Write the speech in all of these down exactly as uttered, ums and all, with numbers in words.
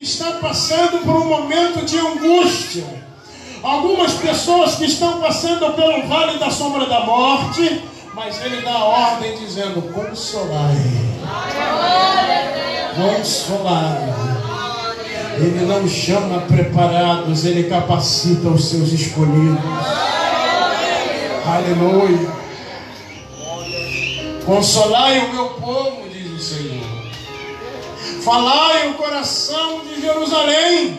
Está passando por um momento de angústia. Algumas pessoas que estão passando pelo vale da sombra da morte, mas ele dá a ordem dizendo: consolai, consolai. Ele não chama preparados, ele capacita os seus escolhidos. Aleluia. Consolai o meu povo, diz o Senhor. Falai o coração de Jerusalém.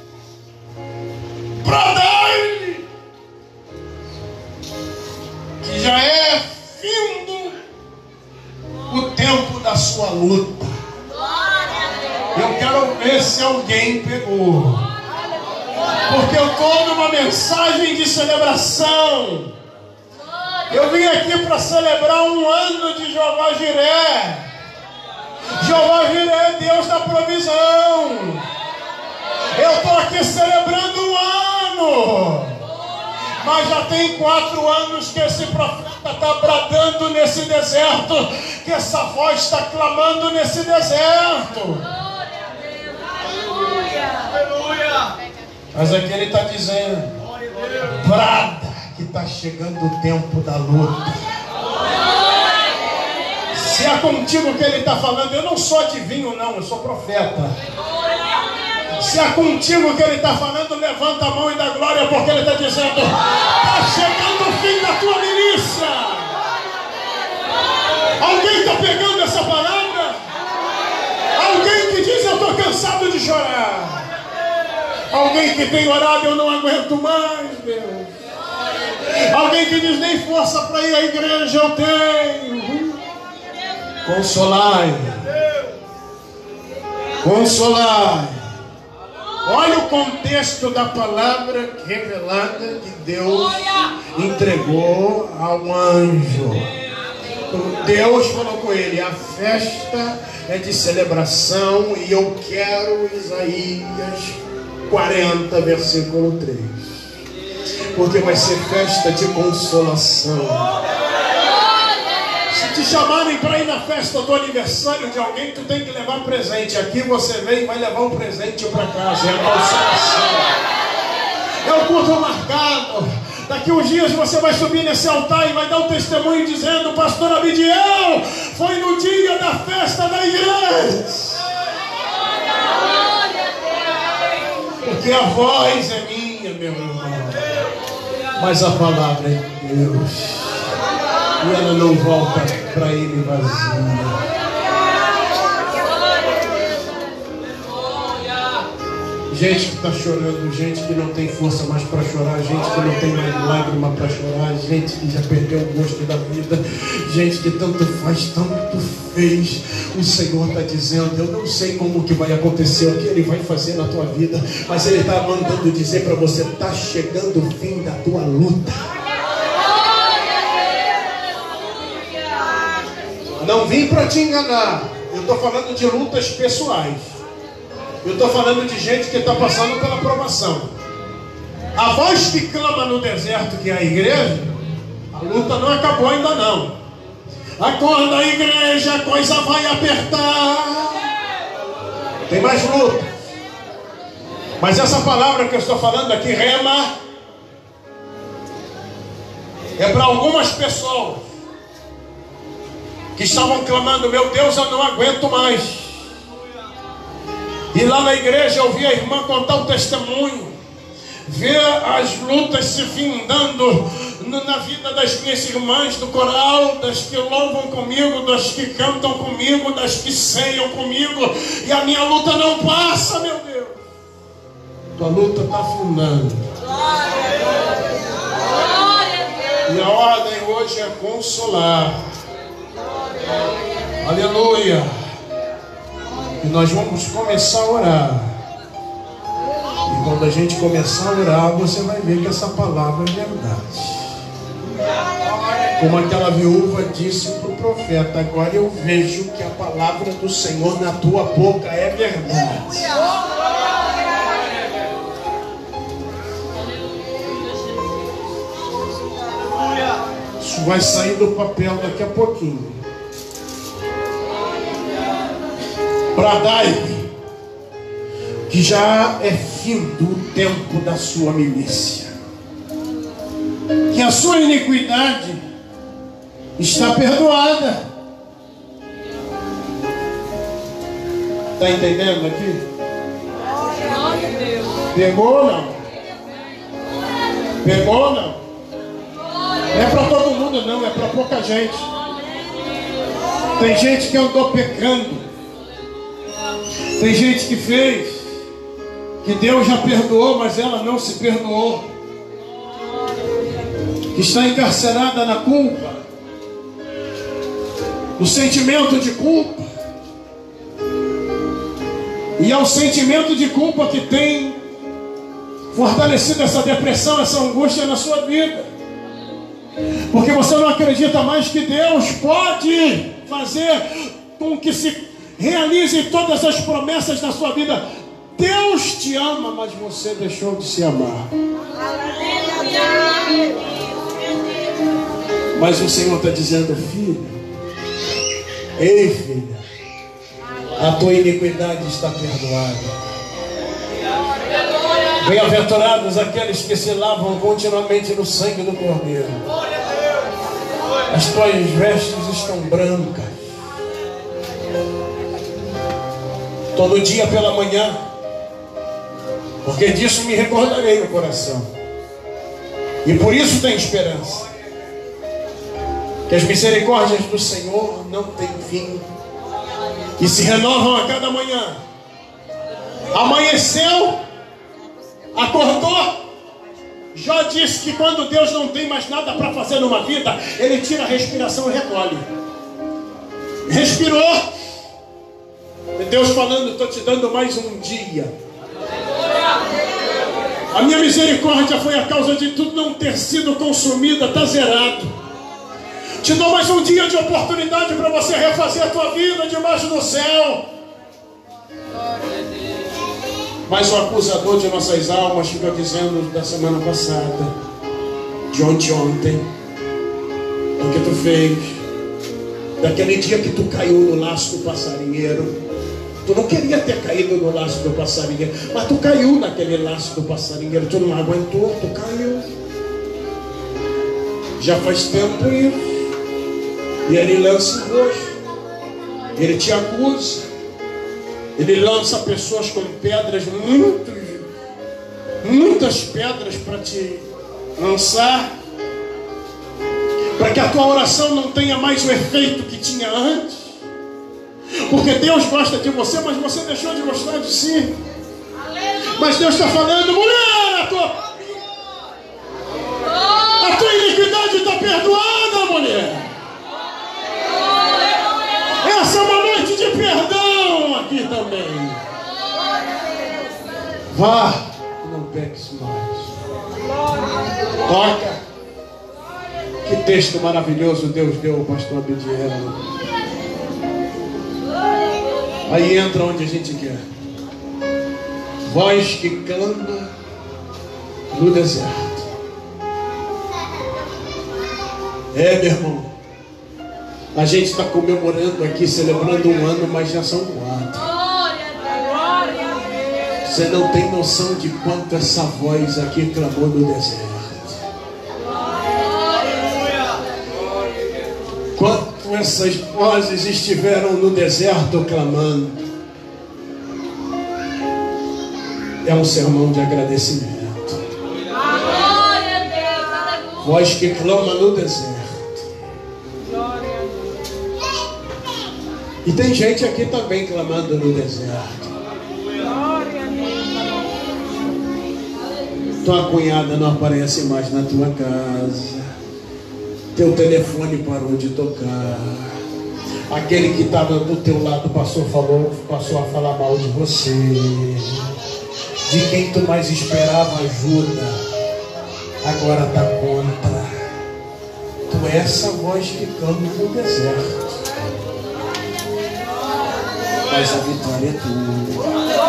Bradai, que já é findo o tempo da sua luta. Eu quero ver se alguém pegou, porque eu estou numa mensagem de celebração. Eu vim aqui para celebrar um ano de Jeová Jiré. Jeová Jiré é Deus da provisão. Eu estou aqui celebrando um ano, mas já tem quatro anos que esse profeta está bradando nesse deserto, que essa voz está clamando nesse deserto. Aleluia. Mas aqui ele está dizendo: brada, que está chegando o tempo da luta. Se é contigo que ele está falando, eu não sou adivinho não, eu sou profeta. Se é contigo que ele está falando, levanta a mão e dá glória, porque ele está dizendo: está chegando o fim da tua milícia. Alguém está pegando essa palavra? Alguém que diz: eu estou cansado de chorar. Alguém que tem orado: eu não aguento mais, Deus. Alguém que diz: nem força para ir à igreja eu tenho. Consolai, consolai. Olha o contexto da palavra revelada que Deus entregou ao anjo. Deus falou com ele: a festa é de celebração, e eu quero Isaías quarenta, versículo três, porque vai ser festa de consolação. Se te chamarem para ir na festa do aniversário de alguém, tu tem que levar presente. Aqui você vem e vai levar um presente para casa. É a consolação. É o culto marcado. Daqui uns dias você vai subir nesse altar e vai dar um testemunho dizendo: pastor Abidiel, foi no dia da festa da igreja. Porque a voz é minha, meu irmão, mas a palavra é de Deus. E ela não volta para ele vazia. Gente que está chorando, gente que não tem força mais para chorar, gente que não tem mais lágrima para chorar, gente que já perdeu o gosto da vida, gente que tanto faz, tanto fez. O Senhor está dizendo: eu não sei como que vai acontecer, o que Ele vai fazer na tua vida, mas Ele está mandando dizer para você: está chegando o fim da tua luta. Não vim para te enganar. Eu estou falando de lutas pessoais. Eu estou falando de gente que está passando pela provação. A voz que clama no deserto, que é a igreja, a luta não acabou ainda não. Acorda, igreja, a coisa vai apertar. Tem mais luta. Mas essa palavra que eu estou falando aqui, rema, é para algumas pessoas que estavam clamando: meu Deus, eu não aguento mais. E lá na igreja eu vi a irmã contar o testemunho, ver as lutas se findando na vida das minhas irmãs do coral, das que louvam comigo, das que cantam comigo, das que ceiam comigo, e a minha luta não passa, meu Deus. Tua luta está afundando. E a ordem hoje é consolar. Aleluia. E nós vamos começar a orar. E quando a gente começar a orar, você vai ver que essa palavra é verdade. Como aquela viúva disse para o profeta: agora eu vejo que a palavra do Senhor na tua boca é verdade. Isso vai sair do papel daqui a pouquinho. Bradai, que já é findo o tempo da sua milícia, que a sua iniquidade está perdoada. Está entendendo aqui? Pegou ou não? Pegou ou não? Não é para todo mundo não, é para pouca gente. Tem gente que andou pecando. Tem gente que fez, que Deus já perdoou, mas ela não se perdoou. Que está encarcerada na culpa, no sentimento de culpa. E é o sentimento de culpa que tem fortalecido essa depressão, essa angústia na sua vida. Porque você não acredita mais que Deus pode fazer com que se realizem todas as promessas da sua vida. Deus te ama, mas você deixou de se amar. Mas o Senhor está dizendo: filho, ei filha, a tua iniquidade está perdoada. Bem-aventurados aqueles que se lavam continuamente no sangue do Cordeiro. As tuas vestes estão brancas. Todo dia pela manhã, porque disso me recordarei no coração. E por isso tem esperança, que as misericórdias do Senhor não têm fim, e se renovam a cada manhã. Amanheceu, acordou. Jó disse que quando Deus não tem mais nada para fazer numa vida, Ele tira a respiração e recolhe. Respirou. Deus falando: estou te dando mais um dia. A minha misericórdia foi a causa de tudo não ter sido consumida, está zerado. Te dou mais um dia de oportunidade para você refazer a tua vida debaixo do céu. Mas o acusador de nossas almas fica dizendo da semana passada, de ontem ontem, o que tu fez, daquele dia que tu caiu no laço do passarinheiro. Tu não queria ter caído no laço do passarinheiro, mas tu caiu naquele laço do passarinheiro. Tu não aguentou, tu caiu. Já faz tempo isso. E ele lança o rosto, ele te acusa, ele lança pessoas com pedras, muito, muitas pedras para te lançar, para que a tua oração não tenha mais o efeito que tinha antes. Porque Deus gosta de você, mas você deixou de gostar de si. Mas Deus está falando: mulher, a tua, a tua iniquidade está perdoada, mulher. Essa é uma noite de perdão aqui também. Vá, não peques mais. Toca. Que texto maravilhoso Deus deu ao pastor Abdiel. Aí entra onde a gente quer. Voz que clama no deserto. É, meu irmão, a gente está comemorando aqui, celebrando um ano, mas já são quatro. Você não tem noção de quanto essa voz aqui clamou no deserto. Quanto essas vozes estiveram no deserto clamando. É um sermão de agradecimento. Voz que clama no deserto. E tem gente aqui também clamando no deserto. Tua cunhada não aparece mais na tua casa. Teu telefone parou de tocar. Aquele que estava do teu lado passou, falou, passou a falar mal de você. De quem tu mais esperava ajuda, agora está contra. Tu é essa voz que clama no deserto. Mas a vitória é tua.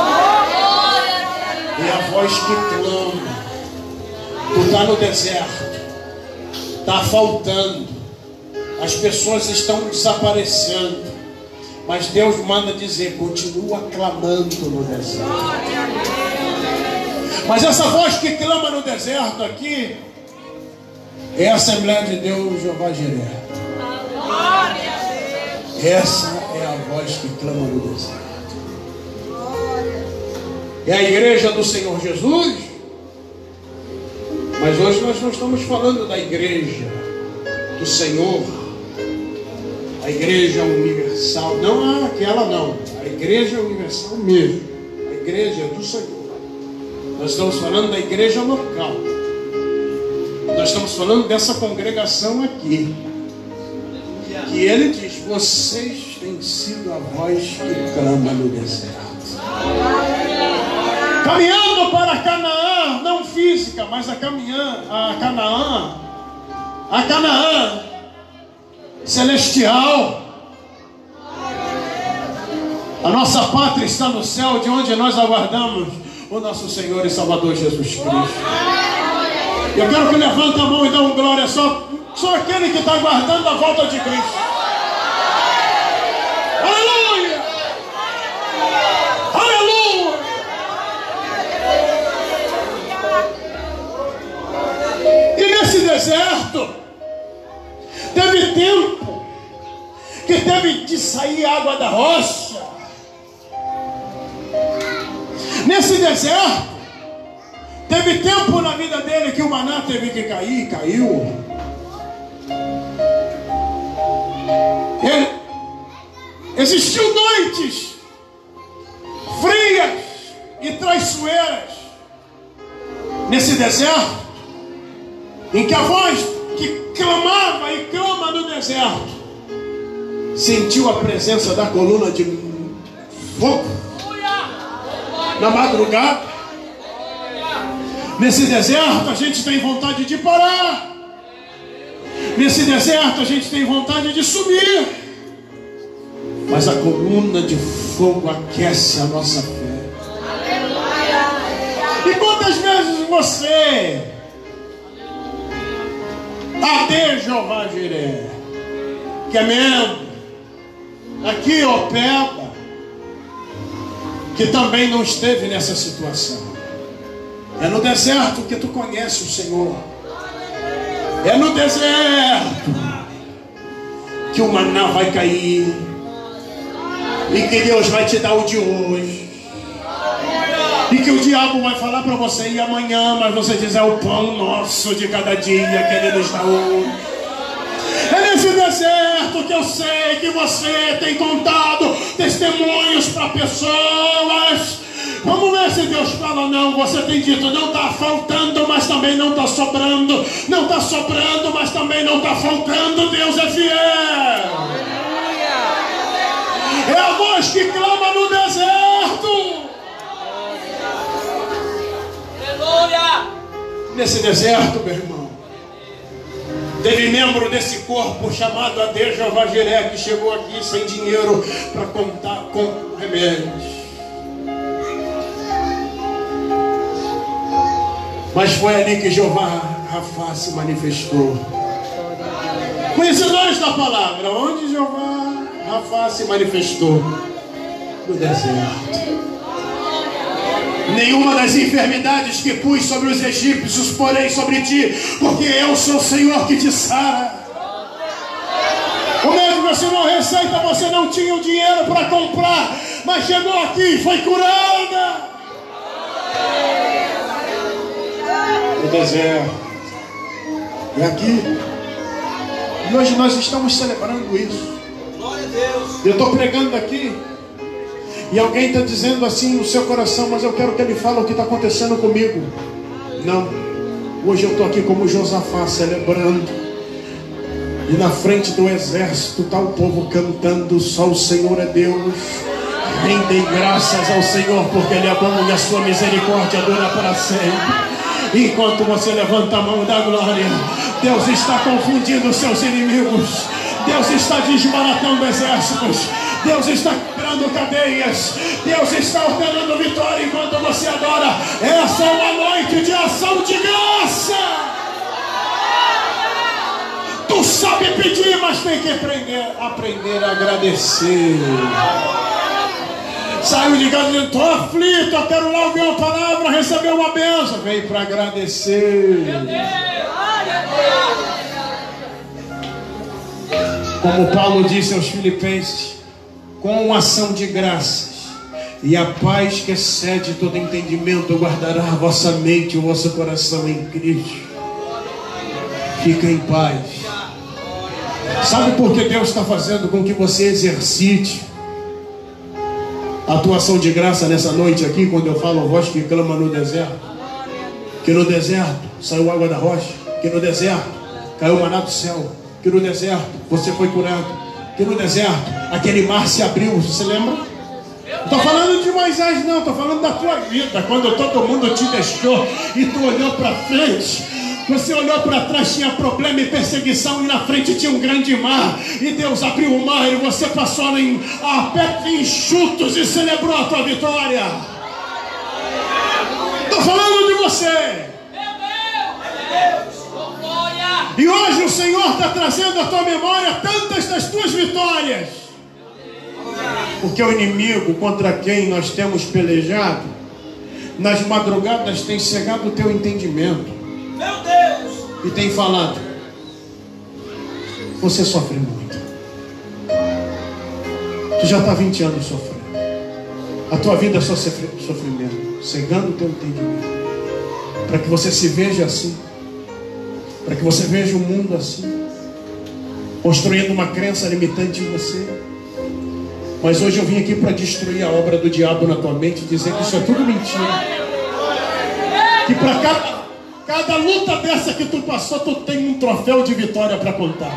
E a voz que clama. Tu está no deserto. Está faltando. As pessoas estão desaparecendo. Mas Deus manda dizer: continua clamando no deserto. Mas essa voz que clama no deserto aqui é a Assembleia de Deus Jeová Jireh. Essa é a voz que clama no deserto. É a igreja do Senhor Jesus. Mas hoje nós não estamos falando da igreja do Senhor, a igreja universal. Não, aquela não. A igreja universal mesmo. A igreja do Senhor. Nós estamos falando da igreja local. Nós estamos falando dessa congregação aqui. Que ele diz: vocês têm sido a voz que clama no deserto. Caminhando para Canaã, não física, mas a caminhar, a Canaã, a Canaã celestial. A nossa pátria está no céu, de onde nós aguardamos o nosso Senhor e Salvador Jesus Cristo. Eu quero que levante a mão e dê um glória só, só aquele que está aguardando a volta de Cristo. Aleluia! Aleluia! E nesse deserto teve tempo que teve de sair água da rocha. Nesse deserto teve tempo na vida dele que o maná teve que cair, caiu. Ele, existiu noites frias e traiçoeiras nesse deserto, em que a voz que clamava e clama no deserto sentiu a presença da coluna de fogo na madrugada. Nesse deserto a gente tem vontade de parar. Nesse deserto a gente tem vontade de subir. Mas a coluna de fogo aquece a nossa fé. E quantas vezes você, A D Jeová Jireh, que é membro aqui, Opeba, que também não esteve nessa situação. É no deserto que tu conhece o Senhor. É no deserto que o maná vai cair e que Deus vai te dar o de hoje. E que o diabo vai falar para você ir amanhã, mas você diz: é o pão nosso de cada dia que Ele nos dá hoje. É nesse deserto que eu sei que você tem contado testemunhos para pessoas. Vamos ver se Deus fala. Não, você tem dito: não está faltando, mas também não está sobrando. Não está sobrando, mas também não está faltando. Deus é fiel. É a voz que clama no deserto. Nesse deserto, meu irmão, teve membro desse corpo chamado A D Jeová Jireh que chegou aqui sem dinheiro para contar com remédios. Mas foi ali que Jeová Rafá se manifestou. Conhecedores da palavra, onde Jeová Rafá se manifestou? No deserto. Nenhuma das enfermidades que pus sobre os egípcios porei sobre ti, porque eu sou o Senhor que te sara. O médico assinou receita, você não tinha o dinheiro para comprar, mas chegou aqui e foi curada. No deserto. É aqui. E hoje nós estamos celebrando isso. Glória a Deus. Eu estou pregando aqui e alguém está dizendo assim no seu coração: mas eu quero que ele fale o que está acontecendo comigo. Não. Hoje eu estou aqui como Josafá, celebrando. E na frente do exército está o povo cantando: só o Senhor é Deus. Rendem graças ao Senhor, porque Ele é bom e a sua misericórdia dura para sempre. Enquanto você levanta a mão da glória, Deus está confundindo os seus inimigos. Deus está desbaratando exércitos. Deus está quebrando cadeias. Deus está ordenando vitória enquanto você adora. Essa é uma noite de ação de graça. Tu sabe pedir, mas tem que aprender, aprender a agradecer. Saiu de casa dizendo: estou aflito, eu quero lá ouvir uma palavra, receber receber uma bênção, veio para agradecer. Como Paulo disse aos Filipenses, com ação de graças e a paz que excede todo entendimento guardará a vossa mente e o vosso coração em Cristo. Fica em paz. Sabe por que Deus está fazendo com que você exercite a tua ação de graça nessa noite aqui, quando eu falo a voz que clama no deserto? Que no deserto saiu água da rocha, que no deserto caiu maná do céu, que no deserto você foi curado, que no deserto aquele mar se abriu, você lembra? Não estou falando de Moisés não, estou falando da tua vida, quando todo mundo te deixou e tu olhou para frente. Você olhou para trás, tinha problema e perseguição, e na frente tinha um grande mar, e Deus abriu o mar, e você passou em, a pé enxutos e celebrou a tua vitória. Estou falando de você. E hoje o Senhor está trazendo à tua memória tantas das tuas vitórias, porque o inimigo contra quem nós temos pelejado, nas madrugadas tem cegado o teu entendimento. Meu Deus! E tem falado: você sofre muito. Tu já está vinte anos sofrendo. A tua vida é só sofrimento, cegando o teu entendimento, para que você se veja assim, para que você veja o mundo assim, construindo uma crença limitante em você. Mas hoje eu vim aqui para destruir a obra do diabo na tua mente, dizer que isso é tudo mentira, que para cada Cada luta dessa que tu passou, tu tem um troféu de vitória para contar.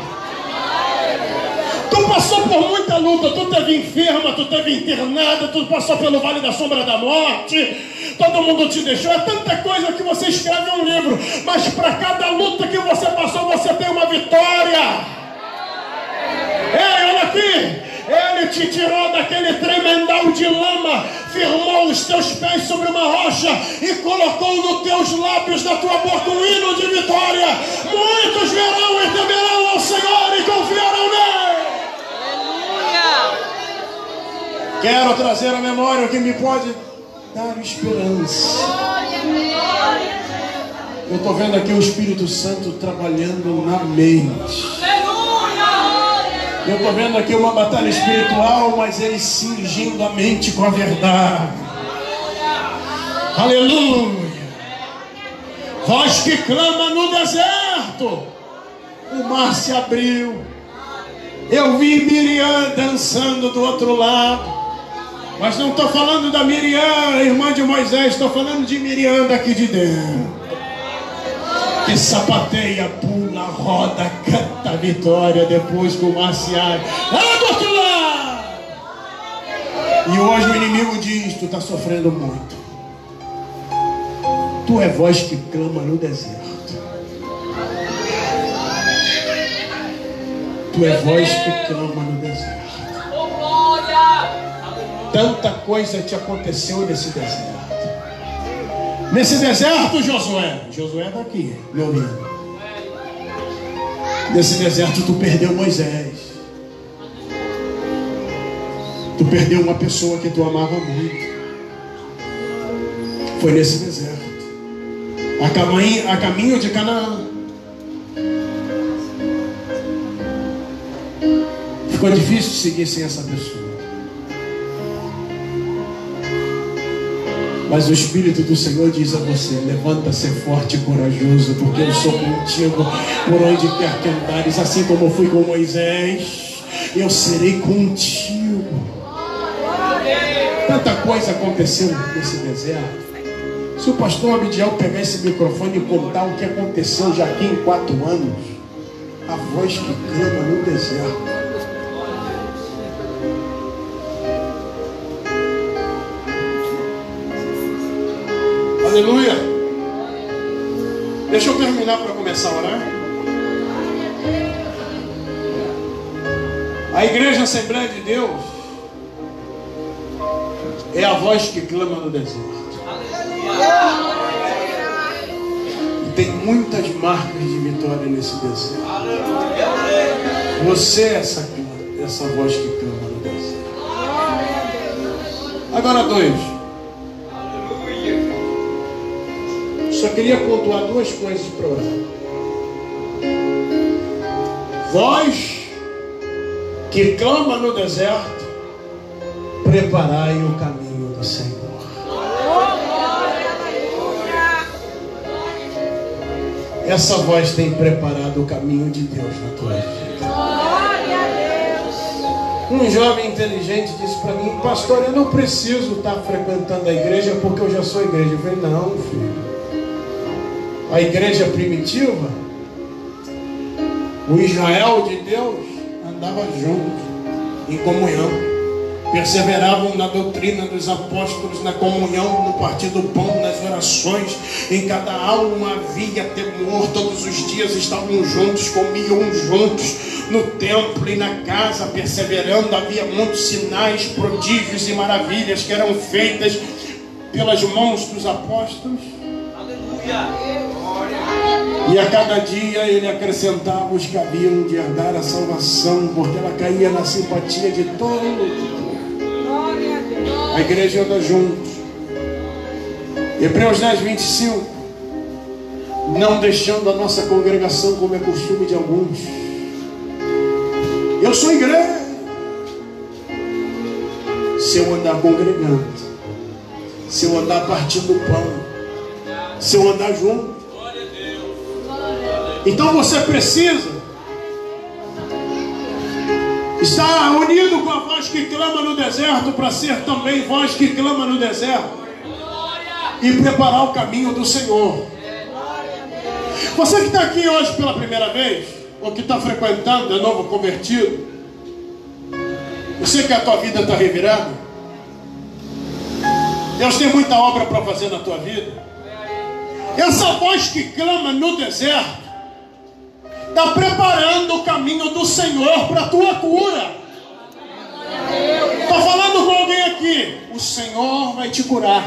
Tu passou por muita luta, tu teve enferma, tu teve internada, tu passou pelo vale da sombra da morte, todo mundo te deixou, é tanta coisa que você escreve um livro, mas para cada luta que você passou, você tem uma vitória. Ei, olha aqui! Ele te tirou daquele tremendal de lama, firmou os teus pés sobre uma rocha e colocou nos teus lábios, na tua boca, um hino de vitória. Muitos verão e temerão ao Senhor e confiarão nele. Aleluia! Quero trazer à memória o que me pode dar esperança. Eu estou vendo aqui o Espírito Santo trabalhando na mente. Eu estou vendo aqui uma batalha espiritual, mas ele cingindo a mente com a verdade. Aleluia! Voz que clama no deserto, o mar se abriu. Eu vi Miriam dançando do outro lado, mas não estou falando da Miriam, irmã de Moisés, estou falando de Miriam daqui de dentro, que sapateia, pula, roda, canta a vitória depois que o mar se abre. Lá do outro lado! E hoje o inimigo diz: tu está sofrendo muito. Tu é voz que clama no deserto. Tu é voz que clama no deserto. Tanta coisa te aconteceu nesse deserto. Nesse deserto, Josué, Josué está aqui, meu lindo. Nesse deserto tu perdeu Moisés. Tu perdeu uma pessoa que tu amava muito. Foi nesse deserto, a caminho, a caminho de Canaã. Ficou difícil seguir sem essa pessoa. Mas o Espírito do Senhor diz a você: levanta-se forte e corajoso, porque eu sou contigo por onde quer que andares. Assim como eu fui com Moisés, eu serei contigo. Tanta coisa aconteceu nesse deserto. Se o pastor Abidiel pegar esse microfone e contar o que aconteceu já aqui em quatro anos, a voz que clama no deserto. Aleluia. Deixa eu terminar para começar a orar. A Igreja Assembleia de Deus é a voz que clama no deserto. E tem muitas marcas de vitória nesse deserto. Você é essa, essa voz que clama no deserto. Só queria pontuar duas coisas para orar. Vós que clama no deserto, preparai o caminho do Senhor. Essa voz tem preparado o caminho de Deus na tua vida. Um jovem inteligente disse para mim: pastor, eu não preciso estar frequentando a igreja porque eu já sou igreja. Eu falei: não, filho. A igreja primitiva, o Israel de Deus, andava junto, em comunhão. Perseveravam na doutrina dos apóstolos, na comunhão, no partir do pão, nas orações. Em cada alma havia temor. Todos os dias estavam juntos, comiam juntos no templo e na casa, perseverando. Havia muitos sinais, prodígios e maravilhas que eram feitas pelas mãos dos apóstolos. Aleluia! E a cada dia ele acrescentava os que haviam de herdar a salvação, porque ela caía na simpatia de todo mundo. A igreja anda junto. Hebreus dez, vinte e cinco. Não deixando a nossa congregação, como é costume de alguns. Eu sou igreja se eu andar congregando, se eu andar partindo pão, se eu andar junto. Então você precisa estar unido com a voz que clama no deserto, para ser também voz que clama no deserto e preparar o caminho do Senhor. Você que está aqui hoje pela primeira vez, ou que está frequentando, é novo convertido, você que a tua vida está revirada, Deus tem muita obra para fazer na tua vida. Essa voz que clama no deserto está preparando o caminho do Senhor para a tua cura. Estou falando com alguém aqui. O Senhor vai te curar.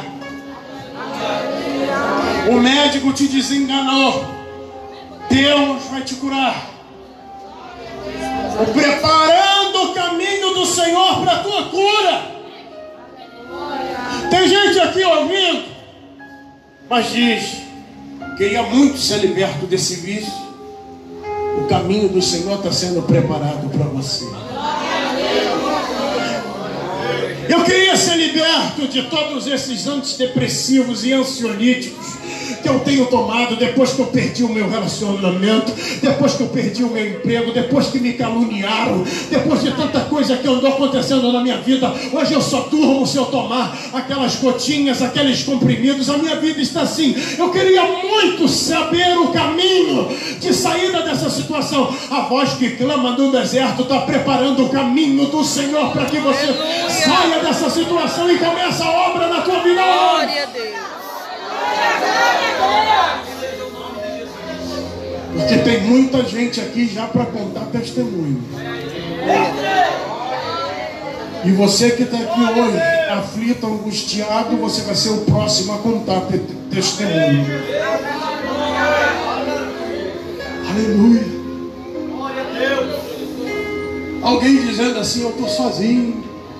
O médico te desenganou. Deus vai te curar. Preparando o caminho do Senhor para a tua cura. Tem gente aqui ouvindo, mas diz: queria muito ser liberto desse vício. O caminho do Senhor está sendo preparado para você. Eu queria ser liberto de todos esses antidepressivos e ansiolíticos que eu tenho tomado depois que eu perdi o meu relacionamento, depois que eu perdi o meu emprego, depois que me caluniaram, depois de tanta coisa que andou acontecendo na minha vida. Hoje eu só durmo se eu tomar aquelas gotinhas, aqueles comprimidos. A minha vida está assim. Eu queria muito saber o caminho de saída dessa situação. A voz que clama no deserto está preparando o caminho do Senhor para que você Aleluia. Saia dessa situação e comece a obra na tua vida. Glória a Deus. Porque tem muita gente aqui já para contar testemunho. E você que está aqui hoje, aflito, angustiado, você vai ser o próximo a contar te testemunho. Aleluia. Alguém dizendo assim: eu estou sozinho,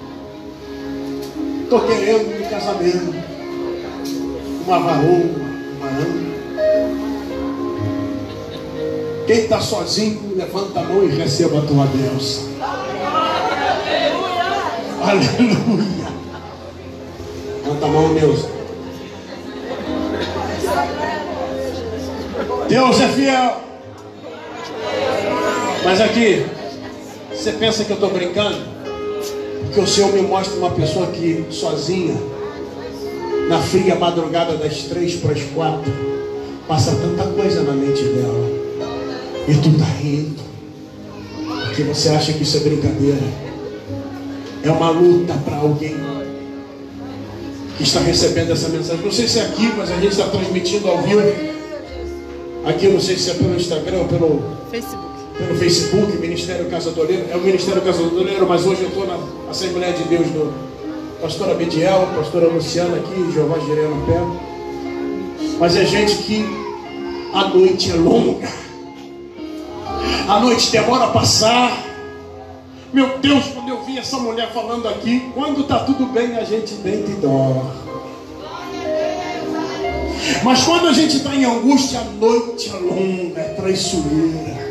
estou querendo um casamento, uma varoa, uma ama. Quem está sozinho, levanta a mão e receba a tua bênção. Aleluia. Levanta a mão, Deus. Deus é fiel. Mas aqui, você pensa que eu estou brincando? Porque o Senhor me mostra uma pessoa que sozinha, na fria madrugada das três para as quatro, passa tanta coisa na mente dela. E tu está rindo, porque você acha que isso é brincadeira. É uma luta para alguém que está recebendo essa mensagem. Não sei se é aqui, mas a gente está transmitindo ao vivo. Aqui, não sei se é pelo Instagram ou pelo Facebook. Pelo Facebook, Ministério Casa do Oleiro. É o Ministério Casa do Oleiro, mas hoje eu estou na Assembleia de Deus do pastor Abdiel, pastora Luciana aqui, Jeová Jireh no pé. Mas é gente que a noite é longa. A noite demora a passar. Meu Deus, quando eu vi essa mulher falando aqui, quando está tudo bem a gente deita e dorme. Mas quando a gente está em angústia, a noite é longa, é traiçoeira.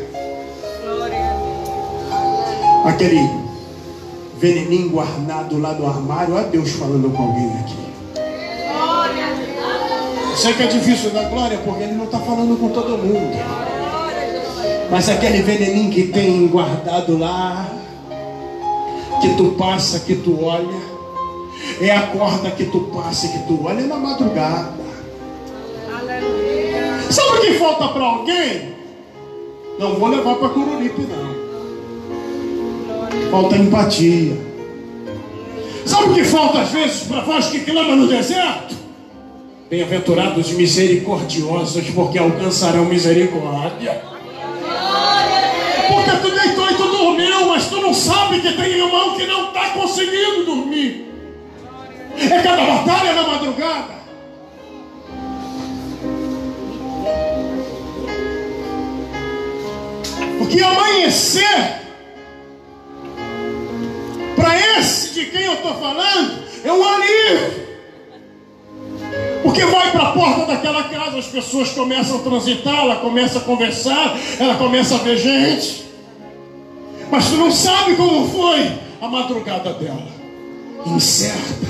Aquele veneninho guardado lá no armário, olha Deus falando com alguém aqui. Eu sei que é difícil dar glória, porque Ele não está falando com todo mundo. Mas aquele veneninho que tem guardado lá, que tu passa, que tu olha, é a corda que tu passa e que tu olha na madrugada. Sabe o que falta para alguém? Não vou levar para Coruripe, não. Falta empatia. Sabe o que falta às vezes para vós que clamam no deserto? Bem-aventurados misericordiosos, porque alcançarão misericórdia. Porque tu deitou e tu dormiu, mas tu não sabe que tem irmão que não está conseguindo dormir. É cada batalha na madrugada. Porque amanhecer, para esse de quem eu estou falando, é um alívio. Porque vai para a porta daquela casa, as pessoas começam a transitar, ela começa a conversar, ela começa a ver gente. Mas tu não sabe como foi a madrugada dela. Incerta.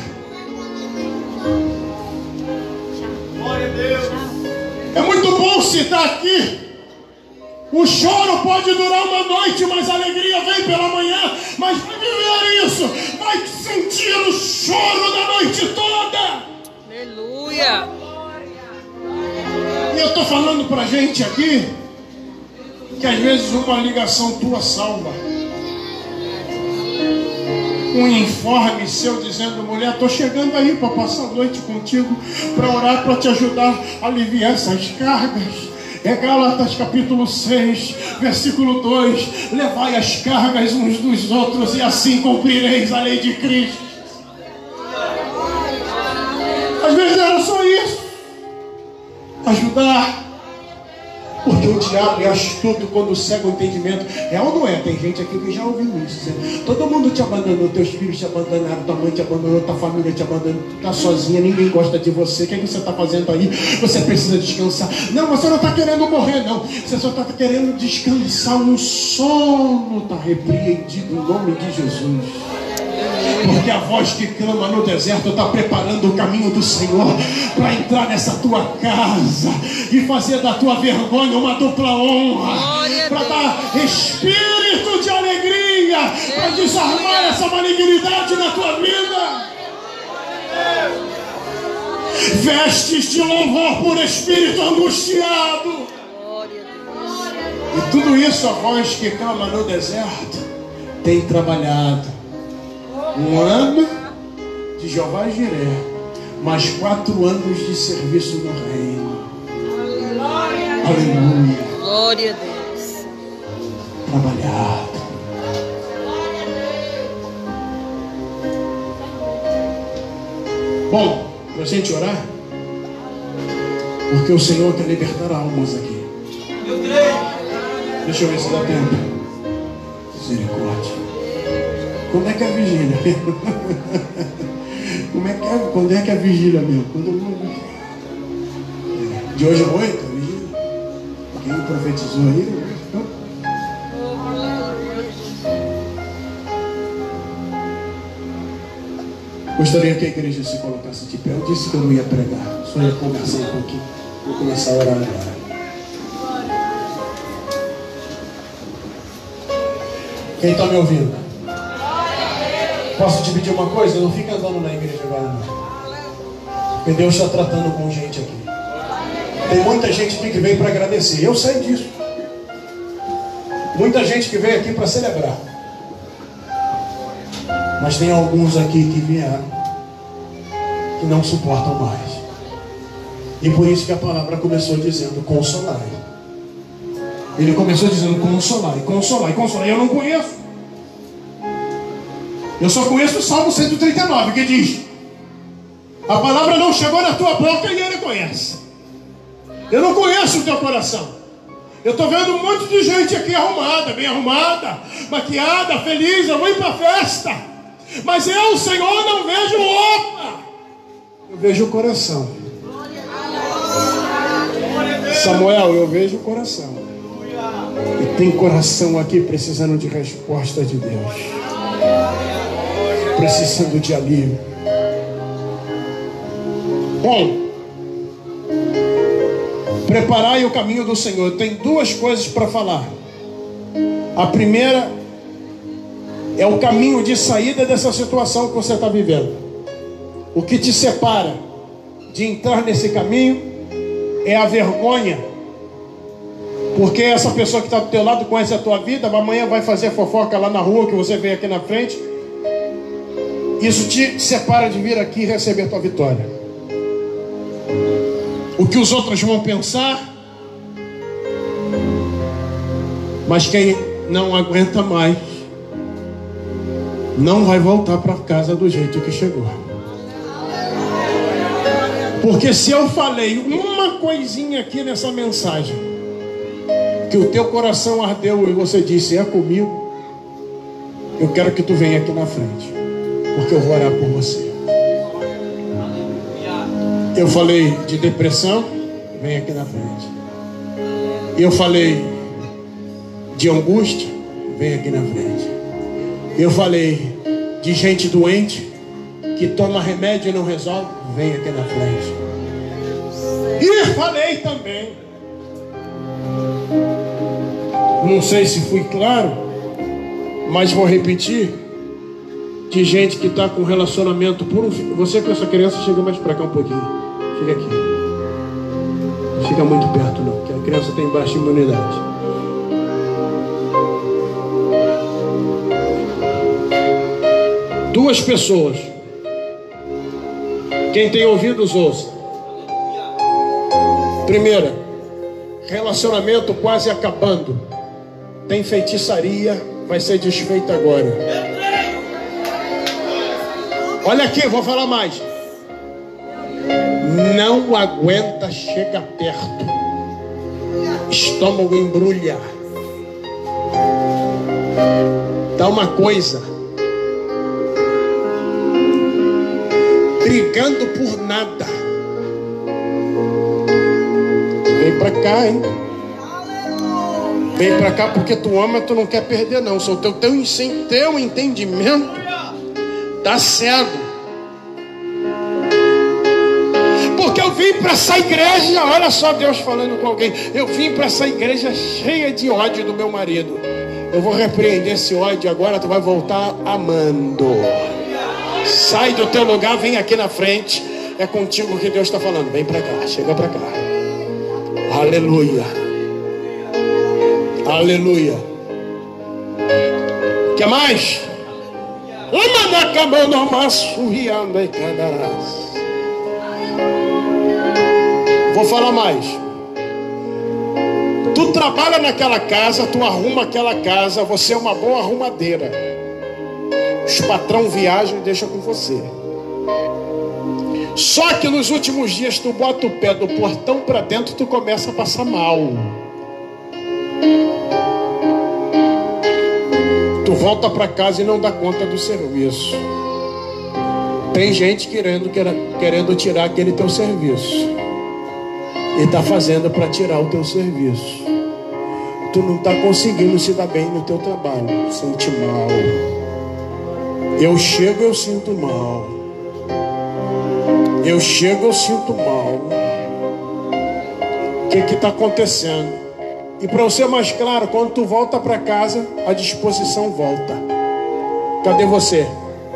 É muito bom citar aqui. O choro pode durar uma noite, mas a alegria vem pela manhã. Mas vai viver isso, vai sentir o choro da noite toda. Aleluia. E eu estou falando para gente aqui que às vezes uma ligação tua salva. Um informe seu dizendo: mulher, estou chegando aí para passar a noite contigo, para orar, para te ajudar a aliviar essas cargas. É Gálatas capítulo seis, versículo dois. Levai as cargas uns dos outros e assim cumprireis a lei de Cristo. Às vezes era só isso. Ajudar. Porque o diabo é astuto quando cega o entendimento. É ou não é? Tem gente aqui que já ouviu isso. Né? Todo mundo te abandonou, teus filhos te abandonaram, tua mãe te abandonou, tua família te abandonou, tu está sozinha, ninguém gosta de você. O que, é que você está fazendo aí? Você precisa descansar. Não, você não está querendo morrer, não. Você só está querendo descansar. Um sono está repreendido em nome de Jesus. Porque a voz que clama no deserto está preparando o caminho do Senhor para entrar nessa tua casa e fazer da tua vergonha uma dupla honra, para dar espírito de alegria, para desarmar essa malignidade na tua vida. Vestes de louvor por espírito angustiado. E tudo isso a voz que clama no deserto tem trabalhado. Um ano de Jeová Jiré, mais quatro anos de serviço no reino. Aleluia. Glória a Deus. Trabalhado. Bom, para a gente orar, porque o Senhor quer libertar almas aqui. Deixa eu ver se dá tempo. Misericórdia. Quando é que é a vigília? Como é que é? Quando é que é a vigília mesmo? Quando... De hoje à noite, a vigília? Quem profetizou aí? Gostaria que a igreja se colocasse de pé. Eu disse que eu não ia pregar, só ia conversar um pouquinho. Vou começar a orar agora. Quem está me ouvindo? Posso te pedir uma coisa? Não fica andando na igreja agora não. Porque Deus está tratando com gente aqui. Tem muita gente aqui que veio para agradecer. Eu sei disso. Muita gente que veio aqui para celebrar. Mas tem alguns aqui que vieram que não suportam mais. E por isso que a palavra começou dizendo: consolai. Ele começou dizendo: consolai, consolai, consolai. Eu não conheço. Eu só conheço o Salmo cento e trinta e nove, que diz: a palavra não chegou na tua boca e ele conhece. Eu não conheço o teu coração. Eu estou vendo um monte de gente aqui arrumada, bem arrumada, maquiada, feliz, eu vou ir para a festa. Mas eu, Senhor, não vejo roupa. Eu vejo o coração. Samuel, eu vejo o coração. E tem coração aqui precisando de resposta de Deus, precisando de alívio. Bom, preparai o caminho do Senhor. Tem duas coisas para falar. A primeira é o caminho de saída dessa situação que você está vivendo. O que te separa de entrar nesse caminho é a vergonha, porque essa pessoa que está do teu lado conhece a tua vida, amanhã vai fazer fofoca lá na rua que você veio aqui na frente. Isso te separa de vir aqui e receber a tua vitória. O que os outros vão pensar, mas quem não aguenta mais não vai voltar para casa do jeito que chegou. Porque se eu falei uma coisinha aqui nessa mensagem, que o teu coração ardeu e você disse, é comigo, eu quero que tu venha aqui na frente, porque eu vou orar por você. Eu falei de depressão, vem aqui na frente. Eu falei de angústia, vem aqui na frente. Eu falei de gente doente que toma remédio e não resolve, vem aqui na frente. E falei também, não sei se fui claro, mas vou repetir, de gente que está com relacionamento por um filho. Você com essa criança, chega mais para cá um pouquinho. Fica aqui. Não fica muito perto não, porque a criança tem baixa imunidade. Duas pessoas. Quem tem ouvidos, ouça. Primeira, relacionamento quase acabando. Tem feitiçaria, vai ser desfeita agora. Olha aqui, vou falar mais. Não aguenta, chega perto. Estômago embrulha. Dá uma coisa. Brigando por nada. Vem pra cá, hein? Vem pra cá porque tu ama, tu não quer perder não. Só o teu, teu, teu entendimento tá cego. Porque eu vim para essa igreja, olha só Deus falando com alguém. Eu vim para essa igreja cheia de ódio do meu marido. Eu vou repreender esse ódio agora, tu vai voltar amando. Sai do teu lugar, vem aqui na frente. É contigo que Deus está falando. Vem para cá, chega para cá. Aleluia. Aleluia. Quer mais? Vou falar mais. Tu trabalha naquela casa, tu arruma aquela casa, você é uma boa arrumadeira. Os patrão viajam e deixam com você. Só que nos últimos dias tu bota o pé do portão para dentro, tu começa a passar mal. Tu volta para casa e não dá conta do serviço. Tem gente querendo, querendo tirar aquele teu serviço. E está fazendo para tirar o teu serviço. Tu não está conseguindo se dar bem no teu trabalho. Sente mal. Eu chego, eu sinto mal. Eu chego, eu sinto mal. O que que está acontecendo? E para eu ser mais claro, quando tu volta para casa, a disposição volta. Cadê você?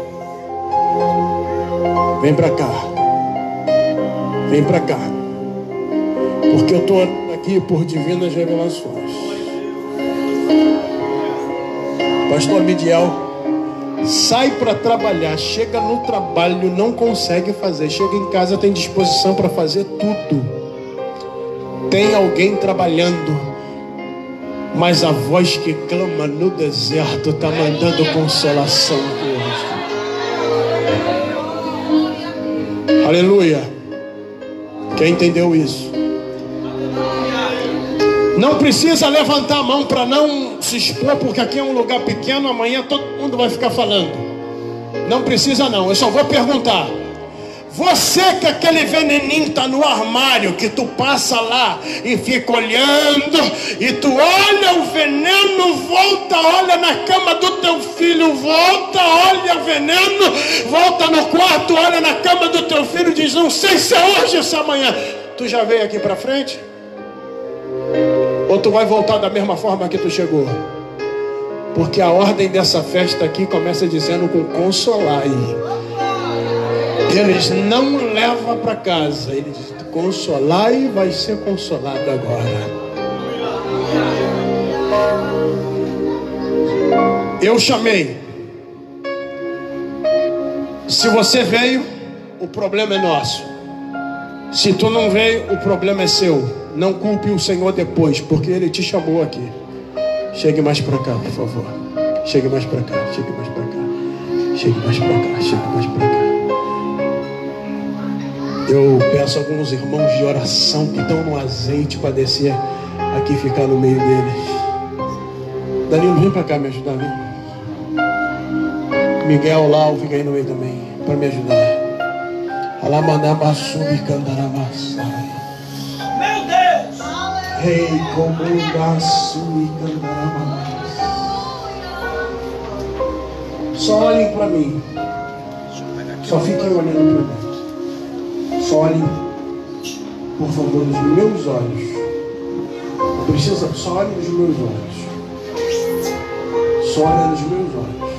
Vem para cá. Vem para cá. Porque eu estou aqui por divinas revelações. Pastor Midiel, sai para trabalhar, chega no trabalho, não consegue fazer. Chega em casa, tem disposição para fazer tudo. Tem alguém trabalhando, mas a voz que clama no deserto está mandando consolação hoje. Aleluia. Quem entendeu isso? Não precisa levantar a mão para não se expor, porque aqui é um lugar pequeno, amanhã todo mundo vai ficar falando. Não precisa não, eu só vou perguntar. Você que aquele veneninho está no armário, que tu passa lá e fica olhando, e tu olha o veneno, volta, olha na cama do teu filho, volta, olha o veneno, volta no quarto, olha na cama do teu filho, diz, não sei se é hoje ou se é amanhã. Tu já veio aqui para frente? Ou tu vai voltar da mesma forma que tu chegou? Porque a ordem dessa festa aqui começa dizendo com consolai. Eles não levam para casa. Ele diz, consolai, vai ser consolado agora. Eu chamei. Se você veio, o problema é nosso. Se tu não veio, o problema é seu. Não culpe o Senhor depois, porque Ele te chamou aqui. Chegue mais para cá, por favor. Chegue mais para cá, chegue mais para cá. Chegue mais para cá, chegue mais para cá. Eu peço a alguns irmãos de oração que estão no azeite para descer aqui e ficar no meio deles. Danilo, vem para cá me ajudar, vem. Miguel lá, fica aí no meio também, para me ajudar. Alamanabassubi candaramassai. Meu Deus! Rei comundassui candaramassai. Só olhem para mim. Só fiquem olhando para mim. Só olhem, por favor, nos meus olhos. Não precisa, só olhem nos meus olhos. Só olhem nos meus olhos.